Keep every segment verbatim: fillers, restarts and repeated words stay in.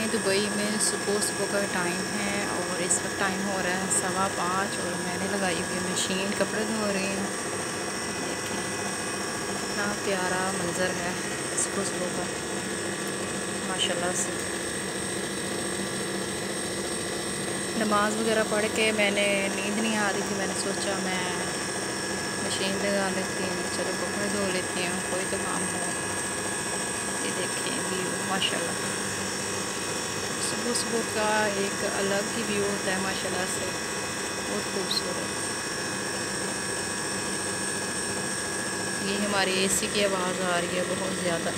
Dubai में सुबह सुबह का टाइम है और इस वक्त टाइम हो रहा है सवा पाँच और मैंने लगाई हुई मशीन, कपड़े धो रही हूँ। देखिए कितना प्यारा मंज़र है सुबह सुबह का, माशाल्लाह से। नमाज वगैरह पढ़ के मैंने नींद नहीं आ रही थी, मैंने सोचा मैं मशीन लगा लेती हूँ, चलो कपड़े धो लेती हूँ, कोई तो काम हो। ये देखिए व्यू माशाल्लाह, सुबह सुबह का एक अलग ही व्यू होता है माशाल्लाह से, बहुत खूबसूरत। ये हमारी एसी की आवाज़ आ रही है बहुत ज़्यादा।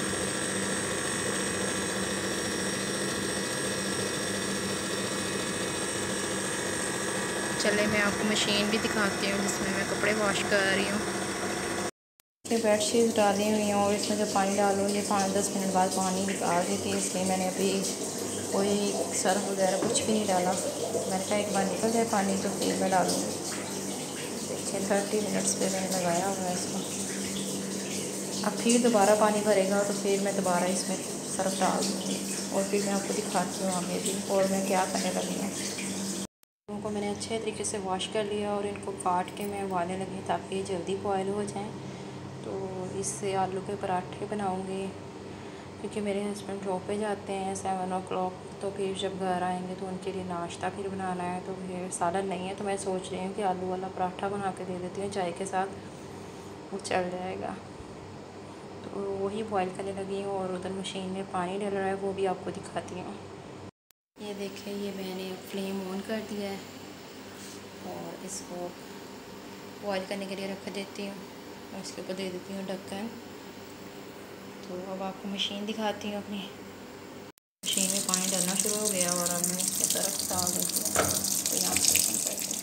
चले मैं आपको मशीन भी दिखाती हूँ जिसमें मैं कपड़े वॉश कर रही हूँ। ये बेडशीट डाली हुई हैं और इसमें जब पानी डालो ये पाँच दस मिनट बाद पानी निकाल देती है, इसलिए मैंने अभी कोई सर्फ वगैरह कुछ भी नहीं डाला। मैंने कहा एक बार निकल जाए पानी तो फिर मैं डालूँगी। देखिए थर्टी मिनट्स पे मैंने लगाया हुआ है इसको। अब फिर दोबारा पानी भरेगा तो फिर मैं दोबारा इसमें सर्फ डाल दूँगी और फिर मैं आपको दिखाती हूँ आगे भी और मैं क्या करने लगी हूँ। इनको मैंने अच्छे तरीके से वॉश कर लिया और इनको काट के मैं उबालने लगी ताकि ये जल्दी बॉयल हो जाएं। तो इससे आलू के पराठे बनाऊंगी क्योंकि मेरे हस्बैंड जॉब पे जाते हैं सेवन ओ क्लॉक, तो फिर जब घर आएंगे तो उनके लिए नाश्ता फिर बनाना है, तो फिर सालन नहीं है तो मैं सोच रही हूँ कि आलू वाला पराठा बना के दे देती हूँ चाय के साथ, वो चल जाएगा। तो वही बॉयल करने लगी हूँ और उधर मशीन में पानी डल रहा है, वो भी आपको दिखाती हूँ। ये देखिए ये मैंने फ्लेम ऑन कर दिया है और इसको बॉयल करने के लिए रख देती हूँ और इसके ऊपर दे देती हूँ ढक्कन। तो अब आपको मशीन दिखाती हूँ अपनी। मशीन में पानी डालना शुरू हो गया और अब मैं इसके तरफ डाल देती हूँ, तो यहाँ से ओपन करती हूँ।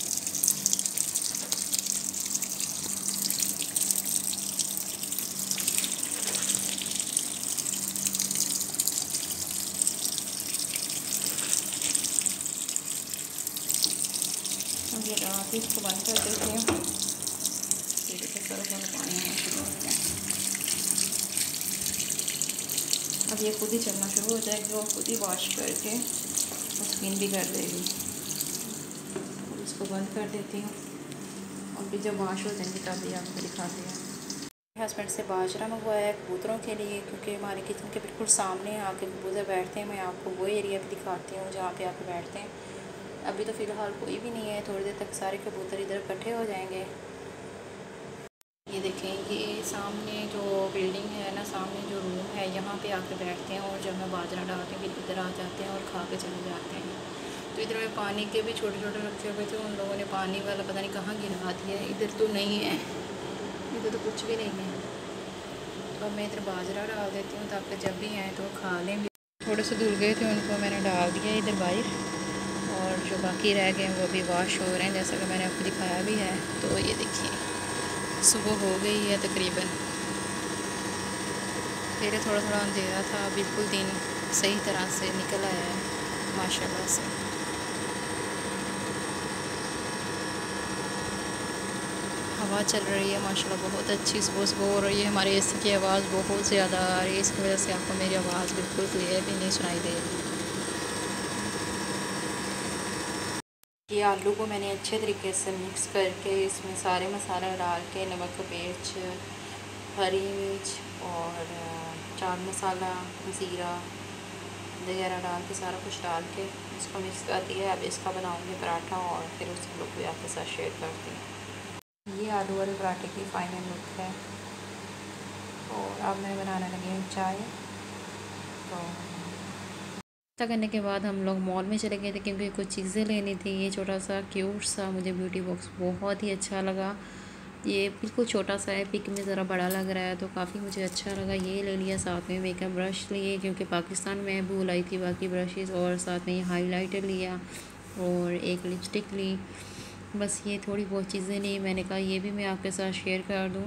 अब ये डाल के इसको बंद कर देती हूँ। देखिए तरफ वाला पानी आना शुरू हो गया। अब ये खुद ही चलना शुरू हो जाएगी और खुद ही वॉश करके स्पिन भी कर देगी। इसको बंद कर देती हूँ और फिर जब वॉश हो जाएंगे तब भी आपको दिखाती हूँ। हस्बैंड से बाजरा मंगवाया है कबूतरों के लिए क्योंकि हमारे किचन के बिल्कुल सामने आके कबूतर बैठते हैं। मैं आपको वो एरिया भी दिखाती हूँ जहाँ पे आके बैठते हैं। अभी तो फ़िलहाल कोई भी नहीं है, थोड़ी देर तक सारे कबूतर इधर इकट्ठे हो जाएंगे। ये देखें ये सामने जो बिल्डिंग है ना, सामने जो रूम है यहाँ पे आके बैठते हैं और जब मैं बाजरा डालती हूँ फिर इधर आ जाते हैं और खा के चले जाते हैं। तो इधर में पानी के भी छोटे छोटे रखे हुए थे, उन लोगों ने पानी वाला पता नहीं कहाँ गिरा दिया है। इधर तो नहीं है, इधर तो कुछ भी नहीं है। तो मैं इधर बाजरा डाल देती हूँ ताकि जब भी आए तो खा लें। थोड़े से धुल गए थे उनको मैंने डाल दिया इधर बाहर और जो बाकी रह गए हैं वो भी वॉश हो रहे हैं जैसा कि मैंने आपको दिखाया भी है। तो ये देखिए सुबह हो गई है तकरीबन, पहले थोड़ा थोड़ा अंधेरा था, बिल्कुल दिन सही तरह से निकल आया है माशाल्लाह से। हवा चल रही है माशाल्लाह बहुत अच्छी सुबह सुबह, और ये हमारे एसी की आवाज़ बहुत ज़्यादा आ रही है, इसकी वजह से आपको मेरी आवाज़ बिल्कुल क्लियर भी नहीं सुनाई दे रही। ये आलू को मैंने अच्छे तरीके से मिक्स करके इसमें सारे मसाला डाल के नमक मिर्च हरी मिर्च और चाट मसाला ज़ीरा वगैरह डाल के सारा कुछ डाल के इसको मिक्स कर दिया है। अब इसका बनाऊंगी पराठा और फिर उसका लुक भी आपके साथ शेयर करती हूँ। ये आलू वाले पराठे की फाइनल लुक है और अब मैं बनाने लगी हूँ चाय। तो नाश्ता करने के बाद हम लोग मॉल में चले गए थे क्योंकि कुछ चीज़ें लेनी थी। ये छोटा सा क्यूट सा मुझे ब्यूटी बॉक्स बहुत ही अच्छा लगा। ये बिल्कुल छोटा सा है, पिक में ज़रा बड़ा लग रहा है तो काफ़ी मुझे अच्छा लगा। ये ले लिया, साथ में मेकअप ब्रश लिए क्योंकि पाकिस्तान में भूल आई थी बाकी ब्रशेज़, और साथ में ये हाइलाइटर लिया और एक लिपस्टिक ली। बस ये थोड़ी बहुत चीज़ें ली। मैंने कहा ये भी मैं आपके साथ शेयर कर दूँ।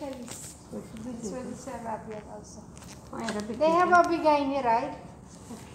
Specialist. Swedish Arabian also. They have Abigail, right?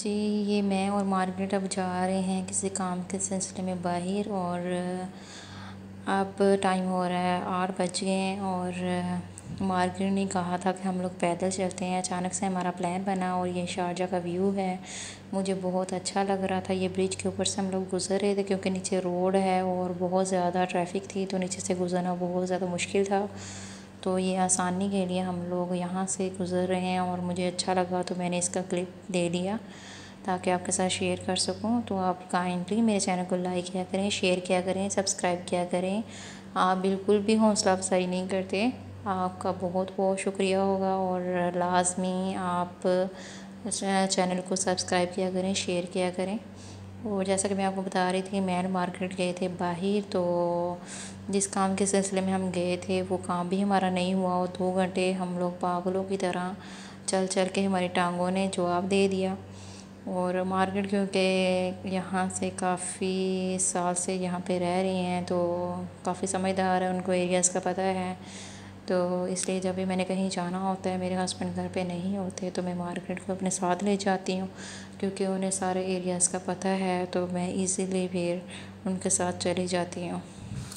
जी, ये मैं और मार्गरेट अब जा रहे हैं किसी काम के सिलसिले में बाहर, और अब टाइम हो रहा है आठ बज गए हैं। और मार्गरेट ने कहा था कि हम लोग पैदल चलते हैं। अचानक से हमारा प्लान बना और ये शारजा का व्यू है, मुझे बहुत अच्छा लग रहा था। ये ब्रिज के ऊपर से हम लोग गुज़र रहे थे क्योंकि नीचे रोड है और बहुत ज़्यादा ट्रैफिक थी, तो नीचे से गुज़रना बहुत ज़्यादा मुश्किल था। तो ये आसानी के लिए हम लोग यहाँ से गुज़र रहे हैं और मुझे अच्छा लगा तो मैंने इसका क्लिप ले लिया ताकि आपके साथ शेयर कर सकूं। तो आप काइंडली मेरे चैनल को लाइक किया करें, शेयर किया करें, सब्सक्राइब किया करें। आप बिल्कुल भी हौसला अफजाई नहीं करते, आपका बहुत बहुत शुक्रिया होगा। और लाजमी आप चैनल को सब्सक्राइब किया करें, शेयर किया करें। और जैसा कि मैं आपको बता रही थी, मैं मार्केट गए थे बाहर, तो जिस काम के सिलसिले में हम गए थे वो काम भी हमारा नहीं हुआ और दो घंटे हम लोग पागलों की तरह चल चल के हमारी टांगों ने जवाब दे दिया। और मार्केट क्योंकि यहाँ से काफ़ी साल से यहाँ पे रह रही हैं तो काफ़ी समझदार है, उनको एरियाज़ का पता है। तो इसलिए जब भी मैंने कहीं जाना होता है, मेरे हस्बैंड घर पे नहीं होते, तो मैं मार्केट को अपने साथ ले जाती हूँ क्योंकि उन्हें सारे एरियाज़ का पता है। तो मैं इजीली फिर उनके साथ चली जाती हूँ।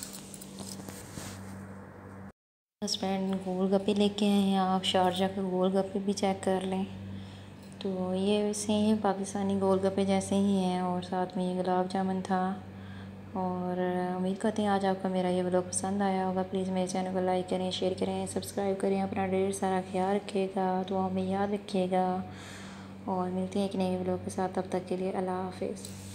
हस्बैंड गोलगप्पे लेके आए हैं, आप शारजा के गोलगप्पे भी चेक कर लें। तो ये वैसे ही पाकिस्तानी गोलगप्पे जैसे ही हैं और साथ में ये गुलाब जामुन था। और उम्मीद करते हैं आज आपका मेरा ये व्लॉग पसंद आया होगा। प्लीज़ मेरे चैनल को लाइक करें, शेयर करें, सब्सक्राइब करें। अपना ढेर सारा ख्याल रखिएगा, दुआ में याद रखिएगा और मिलते हैं एक नए व्लॉग के साथ। तब तक के लिए अल्लाह हाफिज़।